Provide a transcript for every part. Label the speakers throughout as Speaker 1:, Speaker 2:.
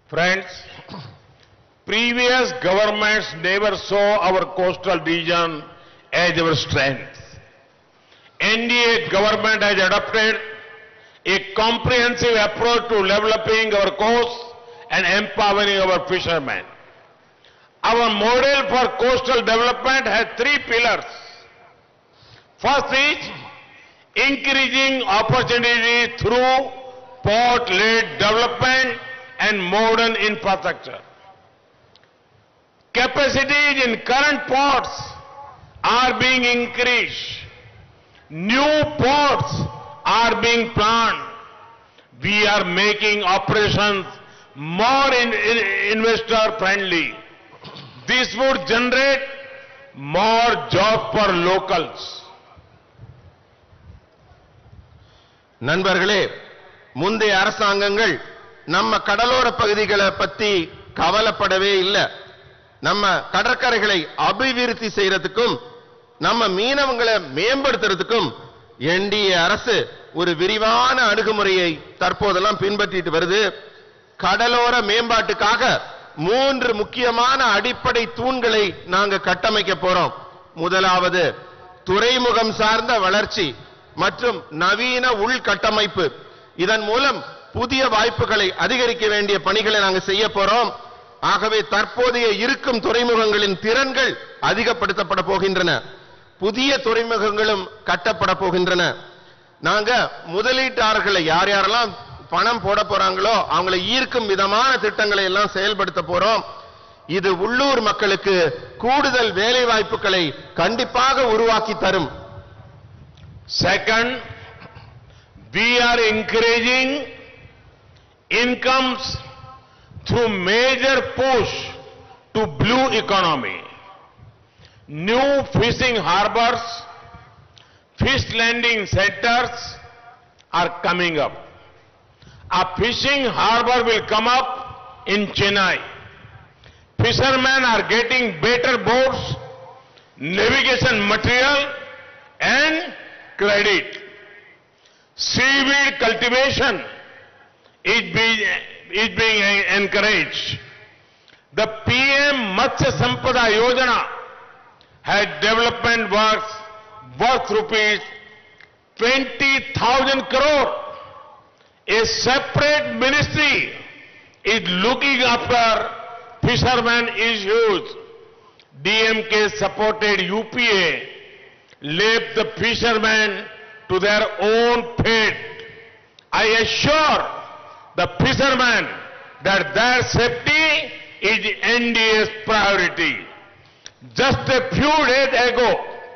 Speaker 1: Friends, previous governments never saw our coastal region as our strength. NDA government has adopted a comprehensive approach to developing our coast and empowering our fishermen. Our model for coastal development has 3 pillars. First is increasing opportunity through port-led development and modern infrastructure. Capacities in current ports are being increased. New ports are being planned. We are making operations more investor friendly. This would generate more jobs for locals.
Speaker 2: நண்பர்களே, முந்தைய அரசாங்கங்கள் நம்ம கடலோர பகுதிகளை பத்தி கவலைப்படவே இல்லை. நம்ம கடற்கரைகளை அபிவிருத்தி செய்யறதுக்கும் நம்ம மீனவங்களை மேம்படுத்துறதுக்கும் என்டிஏ அரசு ஒரு விரிவான அணுகுமுறையை தற்போதெல்லாம் பின்பற்றிட்டு வருது. கடலோர மேம்பாட்டுக்காக 3 முக்கியமான அடிப்படை தூண்களை நாங்க கட்டமைக்க போறோம். முதலாவது துறைமுகம் சார்ந்த வளர்ச்சி மற்றும் நவீன உள்கட்டமைப்பு. இதன் மூலம் புதிய வாய்ப்புகளை அதிகரிக்க வேண்டிய பணிகளை நாங்க செய்ய போறோம். ஆகவே தற்போதைய இருக்கும் துறைமுகங்களின் திறன்கள் அதிகப்படுத்தப்பட போகின்றன. புதிய துறைமுகங்களும் கட்டப்பட போகின்றன. நாங்க முதலீட்டாளர்களை யாரெல்லாம் பணம் போட போறாங்களோ அவங்களை ஈர்க்கும் விதமான திட்டங்களை எல்லாம் செயல்படுத்த போறோம். இது உள்ளூர் மக்களுக்கு கூடுதல் வேலை வாய்ப்புகளை கண்டிப்பாக உருவாக்கி தரும்.
Speaker 1: Second, we are encouraging incomes through major push to blue economy. New fishing harbors, fish landing centers are coming up. A fishing harbor will come up in Chennai. Fishermen are getting better boats, navigation material and credit. Seaweed cultivation is being encouraged. The PM Matsya Sampada Yojana has development works worth rupees 20,000 crore. A separate ministry is looking after fishermen issues. DMK supported UPA left the fishermen to their own fate. I assure the fishermen that their safety is NDA's priority. Just a few days ago,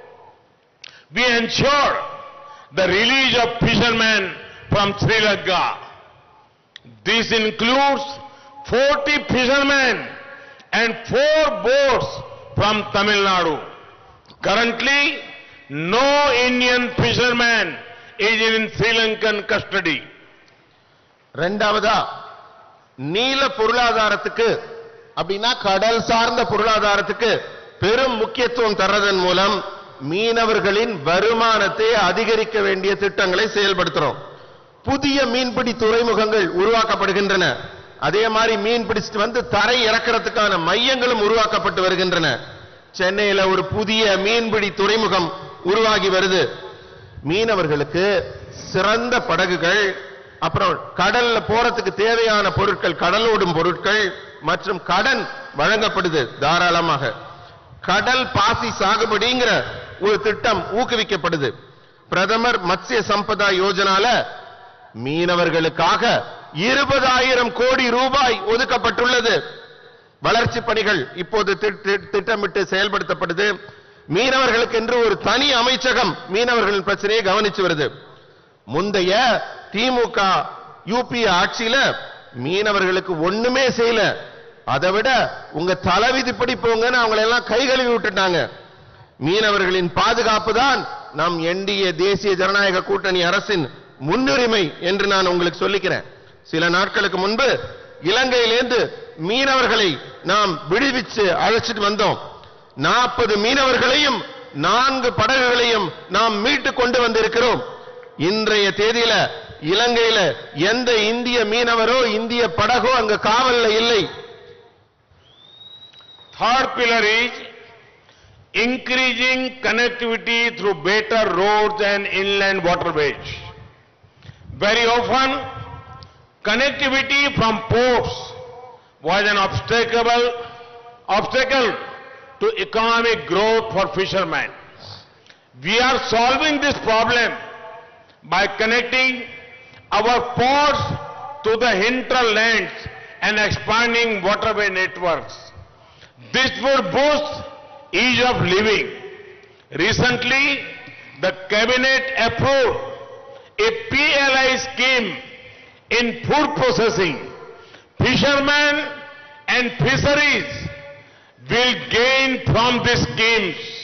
Speaker 1: we ensured the release of fishermen from Sri Lanka. This includes 40 fishermen and 4 boats from Tamil Nadu. Currently, no Indian fisherman is in Sri Lankan custody.
Speaker 2: இரண்டாவதா நீல பொருளாதாரத்துக்கு அப்படினா கடல் சார்ந்த பொருளாதாரத்துக்கு பெரும் முக்கியத்துவம் தரதன் மூலம் மீனவர்களின் வருமானத்தை அதிகரிக்க வேண்டிய திட்டங்களை செயல்படுத்துறோம். புதிய மீன்பிடி துறைமுகங்கள் உருவாக்கப்படுகின்றன. அதே மாதிரி மீன் பிடிச்சிட்டு வந்து தரை இறக்கிறதுக்கான மையங்களும் உருவாக்கப்பட்டு வருகின்றன. சென்னையில ஒரு புதிய மீன்பிடி துறைமுகம் உருவாகி வருது. மீனவர்களுக்கு சிறந்த படகுகள், அப்புறம் கடல்ல போறதுக்கு தேவையான பொருட்கள், கடலோடும் பொருட்கள் மற்றும் கடன் வழங்கப்படுது தாராளமாக. கடல் பாசி சாகுபடிங்கிற ஒரு திட்டம் ஊக்குவிக்கப்படுது. பிரதமர் மத்ஸ்ய சம்பதா யோஜனால மீனவர்களுக்காக 20,000 கோடி ரூபாய் ஒதுக்கப்பட்டுள்ளது. வளர்ச்சி பணிகள் இப்போது திட்டமிட்டு செயல்படுத்தப்படுது. மீனவர்களுக்கு என்று ஒரு தனி அமைச்சகம் மீனவர்களின் பிரச்சனையை கவனிச்சு வருது. முந்தைய திமுக யூபி ஆட்சியில மீனவர்களுக்கு ஒண்ணுமே செய்யல. அதை விட உங்க தலைவிதிப்படி போங்கன்னு அவங்களை எல்லாம் கை கழுவி விட்டுட்டாங்க. மீனவர்களின் பாதுகாப்பு தான் நம் என்டிஏ தேசிய ஜனநாயக கூட்டணி அரசின் முன்னுரிமை என்று நான் உங்களுக்கு சொல்லிக்கிறேன். சில நாட்களுக்கு முன்பு இலங்கையிலிருந்து மீனவர்களை நாம் விடுவிச்சு அழைச்சிட்டு வந்தோம். 40 மீனவர்களையும் 4 படகுகளையும் நாம் மீட்டு கொண்டு வந்திருக்கிறோம். இன்றைய தேதியில இலங்கையில எந்த இந்திய மீனவரோ இந்திய படகோ அங்க காவல்ல இல்லை.
Speaker 1: Third pillar is increasing connectivity through better roads and inland waterways. Very often, connectivity from ports was an obstacle to economic growth for fishermen. We are solving this problem by connecting our ports to the hinterlands and expanding waterway networks. This would boost ease of living. Recently, the cabinet approved a PLI scheme in food processing. Fishermen and fisheries will gain from these schemes.